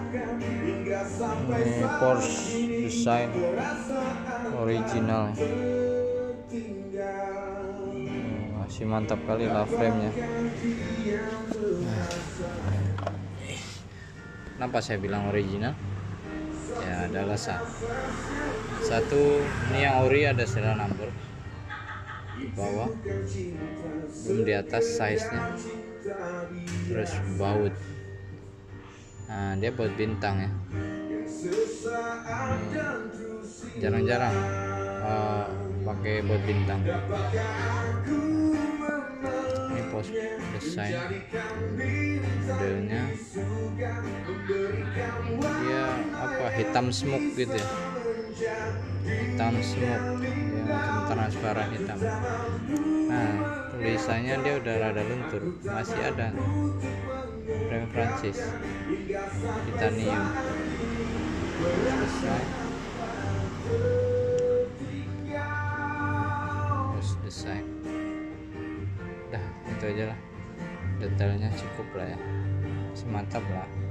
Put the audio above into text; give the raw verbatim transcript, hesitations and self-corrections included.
Ini Porsche desain original, masih mantap kali lah frame-nya. Kenapa saya bilang original? Ya ada alasan. Satu, ini yang ori ada serial number di bawah, belum di atas size-nya. Terus baut, nah dia baut bintang ya. Jarang-jarang uh, pakai baut bintang. Ini post desain modelnya, dia apa, hitam smoke gitu ya, hitam smoke yang macam transparan hitam. Nah tulisannya dia udah rada luntur, masih ada frame Francis titanium. Selesai, terus desain, dah itu aja lah, detailnya cukup lah ya, masih mantap lah.